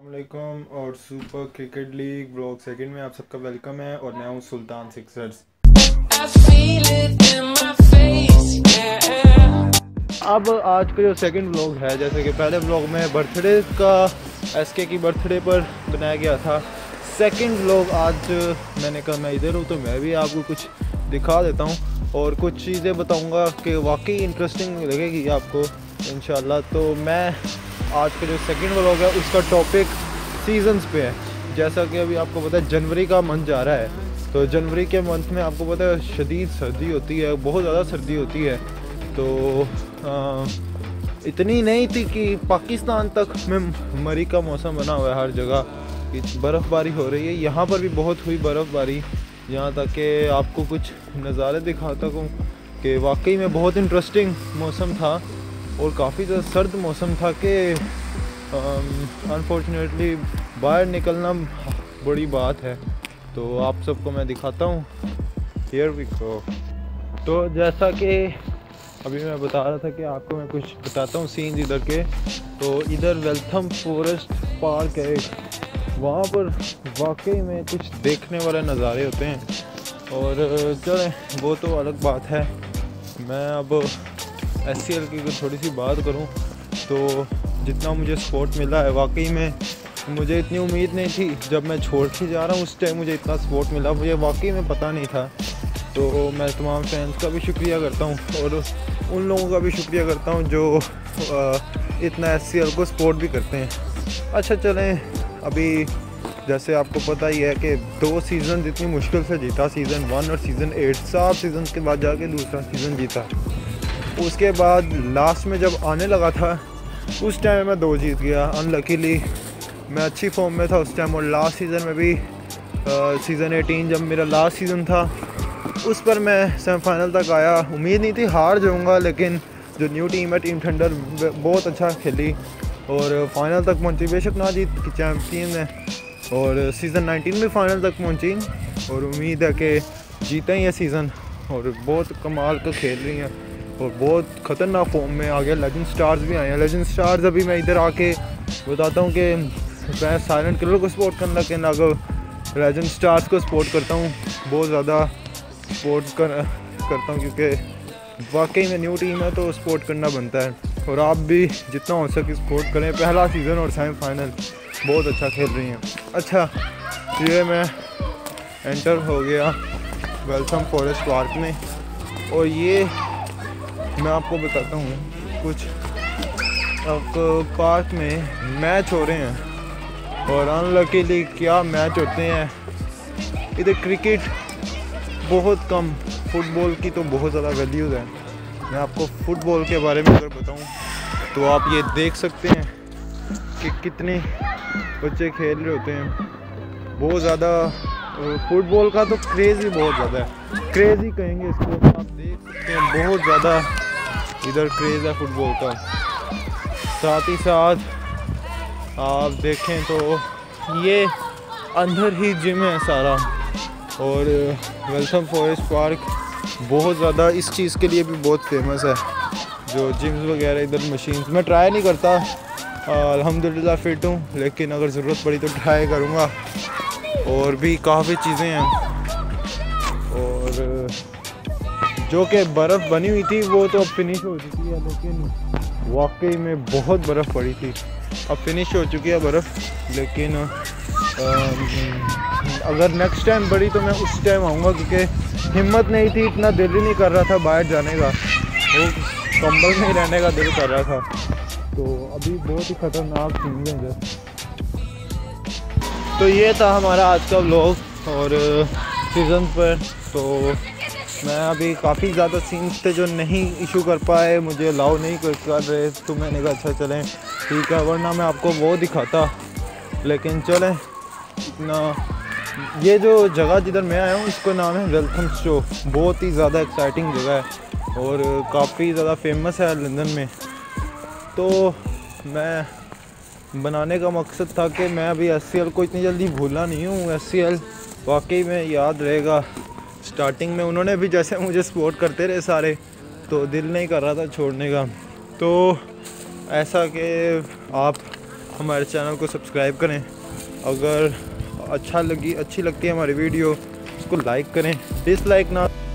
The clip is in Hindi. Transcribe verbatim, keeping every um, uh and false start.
वालेकुम और super cricket league blog second में आप सबका वेलकम है और मैं हूं सुल्तान सिक्सर्स। अब आज का जो सेकंड ब्लॉग है, जैसे कि पहले ब्लॉग में बर्थडे का एसके की बर्थडे पर बनाया गया था, सेकंड ब्लॉग आज मैंने कहा मैं इधर हूँ तो मैं भी आपको कुछ दिखा देता हूँ और कुछ चीज़ें बताऊँगा कि वाकई इंटरेस्टिंग लगेगी आपको इंशाल्लाह। तो मैं आज का जो सेकंड व्लॉग है उसका टॉपिक सीजन्स पे है। जैसा कि अभी आपको पता है जनवरी का मंथ जा रहा है, तो जनवरी के मंथ में आपको पता है शदीद सर्दी होती है, बहुत ज़्यादा सर्दी होती है। तो आ, इतनी नहीं थी कि पाकिस्तान तक में मरी का मौसम बना हुआ है, हर जगह बर्फ़बारी हो रही है। यहाँ पर भी बहुत हुई बर्फ़बारी, यहाँ तक कि आपको कुछ नज़ारे दिखाता हूँ कि वाकई में बहुत इंटरेस्टिंग मौसम था और काफ़ी ज़्यादा सर्द मौसम था कि अनफॉर्चुनेटली बाहर निकलना बड़ी बात है। तो आप सबको मैं दिखाता हूँ, हियर वी गो। तो जैसा कि अभी मैं बता रहा था कि आपको मैं कुछ बताता हूँ सीन्स इधर के। तो इधर वेल्थम फॉरेस्ट पार्क है, वहाँ पर वाकई में कुछ देखने वाले नज़ारे होते हैं और चलें वो तो अलग बात है। मैं अब एस सी एल की थोड़ी सी बात करूं तो जितना मुझे सपोर्ट मिला है, वाकई में मुझे इतनी उम्मीद नहीं थी। जब मैं छोड़ के जा रहा हूं उस टाइम मुझे इतना सपोर्ट मिला, मुझे वाकई में पता नहीं था। तो मैं तमाम फैंस का भी शुक्रिया करता हूं और उन लोगों का भी शुक्रिया करता हूं जो आ, इतना एस सी एल को सपोर्ट भी करते हैं। अच्छा चलें, अभी जैसे आपको पता ही है कि दो सीज़न जितनी मुश्किल से जीता, सीज़न वन और सीज़न एट, सात सीज़न के बाद जाके दूसरा सीज़न जीता। उसके बाद लास्ट में जब आने लगा था उस टाइम मैं दो जीत गया। अनलकीली मैं अच्छी फॉर्म में था उस टाइम, और लास्ट सीज़न में भी सीज़न एटीन जब मेरा लास्ट सीज़न था उस पर मैं सेमीफाइनल तक आया। उम्मीद नहीं थी हार जाऊंगा, लेकिन जो न्यू टीम है टीम थंडर बहुत अच्छा खेली और फाइनल तक पहुंची। बेशक ना जीत की चैम्पियन है और सीज़न नाइनटीन में फाइनल तक पहुंची और उम्मीद है कि जीते ही है सीज़न। और बहुत कमाल का खेल रही हैं और बहुत ख़तरनाक फॉर्म में आ गया। लेजेंड स्टार्स भी आए हैं। लेजेंड स्टार्स अभी मैं इधर आके बताता हूँ कि मैं साइलेंट किलर को सपोर्ट करना, लेकिन अगर लेजेंड स्टार्स को सपोर्ट करता हूँ, बहुत ज़्यादा सपोर्ट कर करता हूँ क्योंकि वाकई में न्यू टीम है तो सपोर्ट करना बनता है। और आप भी जितना हो सके सपोर्ट करें। पहला सीज़न और सेमीफाइनल बहुत अच्छा खेल रही हैं। अच्छा, ये मैं एंटर हो गया वेलथम फॉरेस्ट पार्क में और ये मैं आपको बताता हूँ कुछ। अब पार्क में मैच हो रहे हैं और अनलकीली क्या मैच होते हैं इधर। क्रिकेट बहुत कम, फुटबॉल की तो बहुत ज़्यादा वैल्यूज़ है। मैं आपको फुटबॉल के बारे में अगर बताऊँ तो आप ये देख सकते हैं कि कितने बच्चे खेल रहे होते हैं। बहुत ज़्यादा फुटबॉल का तो क्रेज़ ही बहुत ज़्यादा है, क्रेज़ ही कहेंगे इसको। आप देख सकते हैं बहुत ज़्यादा इधर क्रेज़ है फुटबॉल का। साथ ही साथ आप देखें तो ये अंदर ही जिम है सारा। और वेलथम फॉरेस्ट पार्क बहुत ज़्यादा इस चीज़ के लिए भी बहुत फेमस है, जो जिम्स वगैरह इधर मशीन्स। मैं ट्राई नहीं करता, अल्हम्दुलिल्लाह फ़िट हूँ, लेकिन अगर ज़रूरत पड़ी तो ट्राई करूँगा। और भी काफ़ी चीज़ें हैं और जो कि बर्फ़ बनी हुई थी वो तो अब फिनिश हो चुकी है, लेकिन वाकई में बहुत बर्फ़ पड़ी थी। अब फिनिश हो चुकी है बर्फ़, लेकिन आ, अगर नेक्स्ट टाइम बड़ी तो मैं उस टाइम आऊँगा क्योंकि हिम्मत नहीं थी, इतना दिल ही नहीं कर रहा था बाहर जाने का, वो कंबल में ही रहने का दिल कर रहा था। तो अभी बहुत ही ख़तरनाक चीज़ें हैं इधर। तो ये था हमारा आज का व्लॉग और सीज़न पर। तो मैं अभी काफ़ी ज़्यादा सीन्स थे जो नहीं इशू कर पाए, मुझे अलाउ नहीं कर कर रहे, तो मैंने कहा अच्छा चलें ठीक है, वरना मैं आपको वो दिखाता। लेकिन चलें, इतना ये जो जगह जिधर मैं आया हूँ इसका नाम है वेलथम शो। बहुत ही ज़्यादा एक्साइटिंग जगह है और काफ़ी ज़्यादा फेमस है लंदन में। तो मैं बनाने का मकसद था कि मैं अभी एस सी एल को इतनी जल्दी भूला नहीं हूँ। एस सी एल वाकई में याद रहेगा। स्टार्टिंग में उन्होंने भी जैसे मुझे सपोर्ट करते रहे सारे, तो दिल नहीं कर रहा था छोड़ने का। तो ऐसा कि आप हमारे चैनल को सब्सक्राइब करें। अगर अच्छा लगी अच्छी लगती है हमारी वीडियो उसको लाइक करें, डिसलाइक ना